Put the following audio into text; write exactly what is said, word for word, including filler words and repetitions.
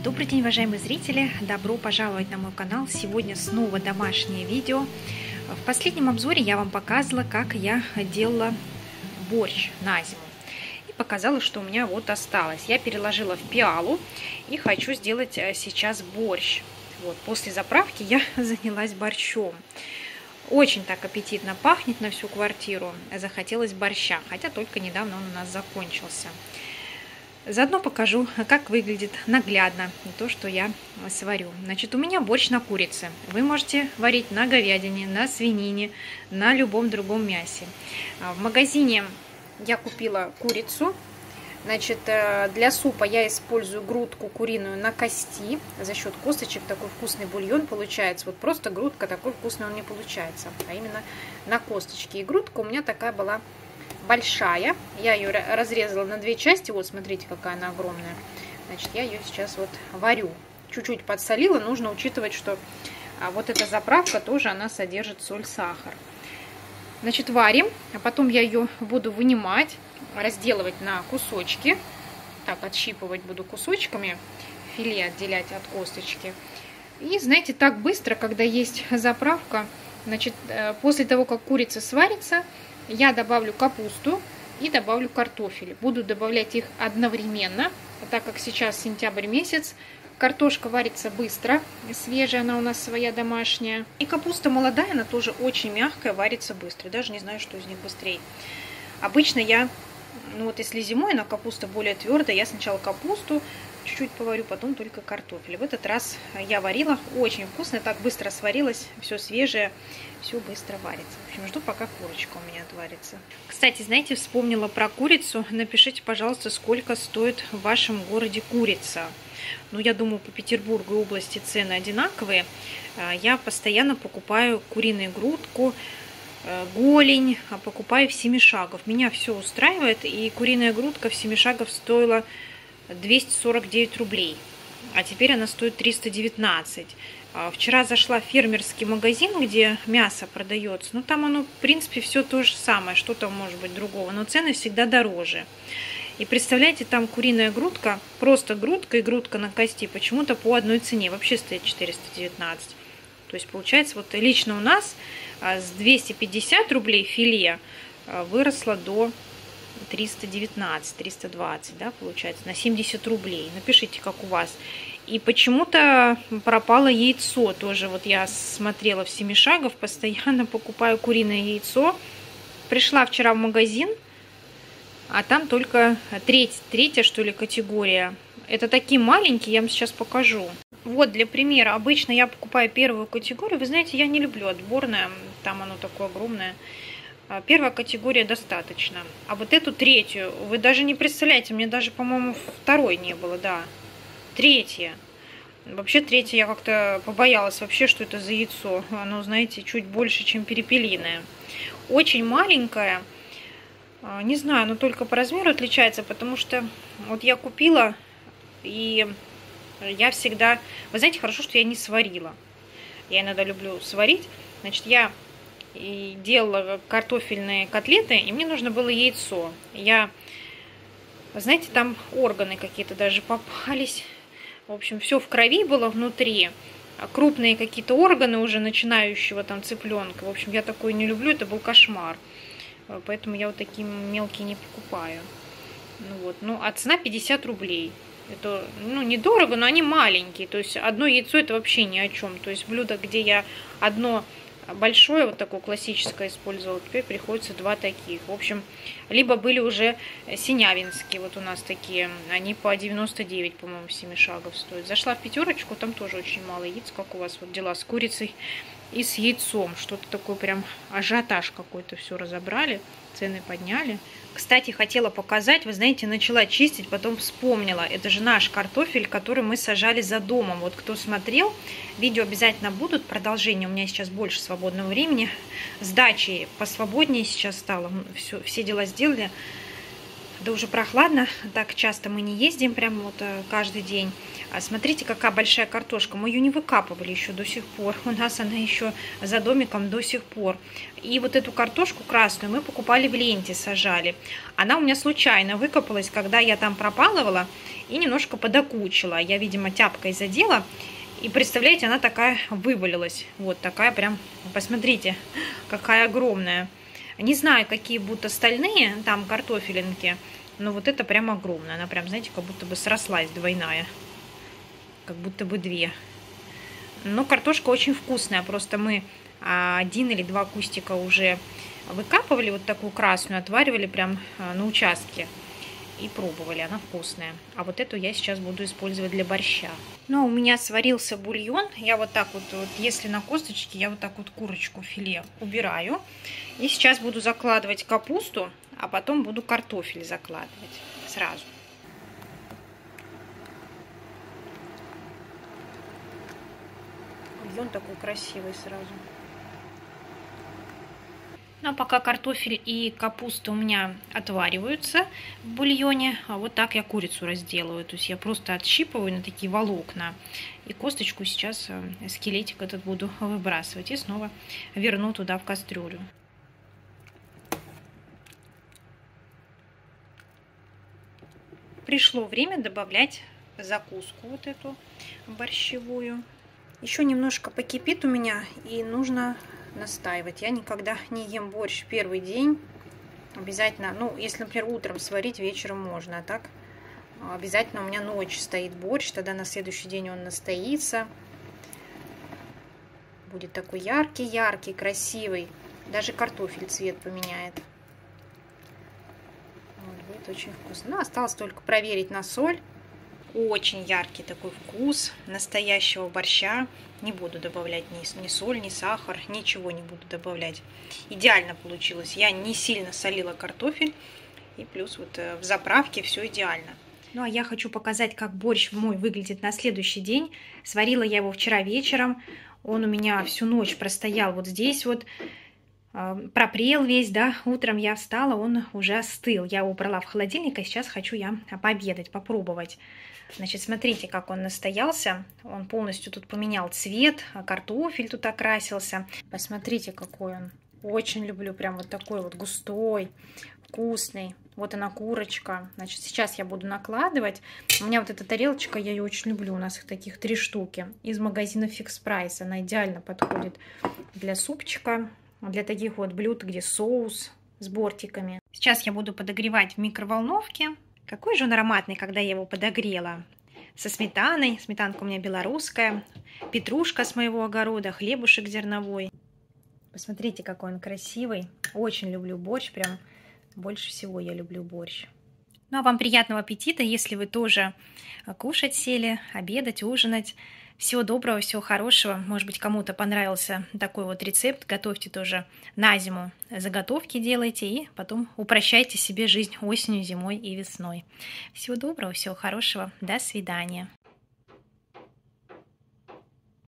Добрый день, уважаемые зрители! Добро пожаловать на мой канал! Сегодня снова домашнее видео. В последнем обзоре я вам показывала, как я делала борщ на зиму. И показала, что у меня вот осталось. Я переложила в пиалу и хочу сделать сейчас борщ. Вот, после заправки я занялась борщом. Очень так аппетитно пахнет на всю квартиру. Захотелось борща, хотя только недавно он у нас закончился. Заодно покажу, как выглядит наглядно то, что я сварю. Значит, у меня борщ на курице. Вы можете варить на говядине, на свинине, на любом другом мясе. В магазине я купила курицу. Значит, для супа я использую грудку куриную на кости. За счет косточек такой вкусный бульон получается. Вот просто грудка, такой вкусный он не получается. А именно на косточке. И грудка у меня такая была большая. Я ее разрезала на две части. Вот, смотрите, какая она огромная. Значит, я ее сейчас вот варю. Чуть-чуть подсолила. Нужно учитывать, что вот эта заправка тоже, она содержит соль, сахар. Значит, варим. А потом я ее буду вынимать, разделывать на кусочки. Так, отщипывать буду кусочками. Филе отделять от косточки. И, знаете, так быстро, когда есть заправка, значит, после того, как курица сварится, я добавлю капусту и добавлю картофель. Буду добавлять их одновременно, так как сейчас сентябрь месяц. Картошка варится быстро, свежая, она у нас своя домашняя. И капуста молодая, она тоже очень мягкая, варится быстро. Даже не знаю, что из них быстрее. Обычно я, ну вот если зимой, она капуста более твердая, я сначала капусту чуть-чуть поварю, потом только картофель. В этот раз я варила очень вкусно, так быстро сварилось, все свежее, все быстро варится. В общем, жду, пока курочка у меня отварится. Кстати, знаете, вспомнила про курицу. Напишите, пожалуйста, сколько стоит в вашем городе курица. Ну, я думаю, по Петербургу и области цены одинаковые. Я постоянно покупаю куриную грудку, голень, покупаю в Семишагов. Меня все устраивает, и куриная грудка в Семишагов стоила двести сорок девять рублей, а теперь она стоит триста девятнадцать. Вчера зашла в фермерский магазин, где мясо продается. Ну, там оно, в принципе, все то же самое, что-то может быть другого, но цены всегда дороже. И представляете, там куриная грудка, просто грудка и грудка на кости почему-то по одной цене, вообще стоит четыреста девятнадцать. То есть, получается, вот лично у нас с двухсот пятидесяти рублей филе выросло до триста девятнадцать, триста двадцать, да, получается, на семьдесят рублей. Напишите, как у вас. И почему-то пропало яйцо. Тоже вот я смотрела в Семишагов, постоянно покупаю куриное яйцо. Пришла вчера в магазин, а там только треть, третья, что ли, категория. Это такие маленькие, я вам сейчас покажу. Вот, для примера, обычно я покупаю первую категорию. Вы знаете, я не люблю отборное, там оно такое огромное. Первая категория достаточно. А вот эту третью, вы даже не представляете, мне даже, по-моему, второй не было, да. Третья. Вообще третья я как-то побоялась вообще, что это за яйцо. Оно, знаете, чуть больше, чем перепелиное. Очень маленькая. Не знаю, оно только по размеру отличается, потому что вот я купила, и я всегда... Вы знаете, хорошо, что я не сварила. Я иногда люблю сварить. Значит, я... и делала картофельные котлеты, и мне нужно было яйцо. Я, знаете, там органы какие-то даже попались. В общем, все в крови было внутри. Крупные какие-то органы уже начинающего там цыпленка. В общем, я такое не люблю, это был кошмар. Поэтому я вот такие мелкие не покупаю. Ну вот, ну, а цена пятьдесят рублей. Это, ну, недорого, но они маленькие. То есть одно яйцо это вообще ни о чем. То есть блюдо, где я одно большое, вот такое классическое использовала, теперь приходится два таких. В общем, либо были уже синявинские, вот у нас такие, они по девяносто девять, по-моему, Семишагов стоят. Зашла в пятерочку, там тоже очень мало яиц, как у вас вот дела с курицей и с яйцом. Что-то такое прям ажиотаж какой-то, все разобрали, цены подняли. Кстати, хотела показать, вы знаете, начала чистить, потом вспомнила. Это же наш картофель, который мы сажали за домом. Вот кто смотрел, видео обязательно будут. Продолжение, у меня сейчас больше свободного времени. С дачей посвободнее сейчас стало. Все, все дела сделали. да уже прохладно, так часто мы не ездим прям вот каждый день. А смотрите, какая большая картошка. Мы ее не выкапывали еще до сих пор. У нас она еще за домиком до сих пор. И вот эту картошку красную мы покупали в ленте, сажали. Она у меня случайно выкопалась, когда я там пропалывала и немножко подокучила. Я, видимо, тяпкой задела. И представляете, она такая вывалилась. Вот такая прям, посмотрите, какая огромная. Не знаю, какие будут остальные там картофелинки, но вот это прям огромная. Она прям, знаете, как будто бы срослась двойная. Как будто бы две. Но картошка очень вкусная. Просто мы один или два кустика уже выкапывали, вот такую красную, отваривали прям на участке. И пробовали, она вкусная. А вот эту я сейчас буду использовать для борща. Но у меня сварился бульон. Я вот так вот, вот если на косточке, я вот так вот курочку филе убираю. И сейчас буду закладывать капусту, а потом буду картофель закладывать сразу. Бульон такой красивый сразу. Ну, а пока картофель и капуста у меня отвариваются в бульоне, а вот так я курицу разделываю. То есть я просто отщипываю на такие волокна. И косточку сейчас, скелетик этот буду выбрасывать. И снова верну туда в кастрюлю. Пришло время добавлять закуску вот эту борщевую. Еще немножко покипит у меня, и нужно настаивать. Я никогда не ем борщ первый день. Обязательно, ну, если, например, утром сварить, вечером можно, а так обязательно у меня ночь стоит борщ, тогда на следующий день он настоится. Будет такой яркий-яркий, красивый. Даже картофель цвет поменяет. Вот, будет очень вкусно. Ну, осталось только проверить на соль. Очень яркий такой вкус настоящего борща. Не буду добавлять ни, ни соль, ни сахар, ничего не буду добавлять. Идеально получилось. Я не сильно солила картофель. И плюс вот в заправке все идеально. Ну а я хочу показать, как борщ мой выглядит на следующий день. Сварила я его вчера вечером. Он у меня всю ночь простоял вот здесь вот. Пропрел весь, да, утром я встала, он уже остыл. Я его убрала в холодильник, и сейчас хочу я пообедать, попробовать. Значит, смотрите, как он настоялся. Он полностью тут поменял цвет, картофель тут окрасился. Посмотрите, какой он. Очень люблю, прям вот такой вот густой, вкусный. Вот она курочка. Значит, сейчас я буду накладывать. У меня вот эта тарелочка, я ее очень люблю. У нас их таких три штуки. Из магазина Fix Price. Она идеально подходит для супчика. Для таких вот блюд, где соус с бортиками. Сейчас я буду подогревать в микроволновке. Какой же он ароматный, когда я его подогрела. Со сметаной. Сметанка у меня белорусская. Петрушка с моего огорода. Хлебушек зерновой. Посмотрите, какой он красивый. Очень люблю борщ. Прям больше всего я люблю борщ. Ну а вам приятного аппетита, если вы тоже кушать сели, обедать, ужинать. Всего доброго, всего хорошего. Может быть, кому-то понравился такой вот рецепт. Готовьте тоже на зиму. Заготовки делайте и потом упрощайте себе жизнь осенью, зимой и весной. Всего доброго, всего хорошего. До свидания.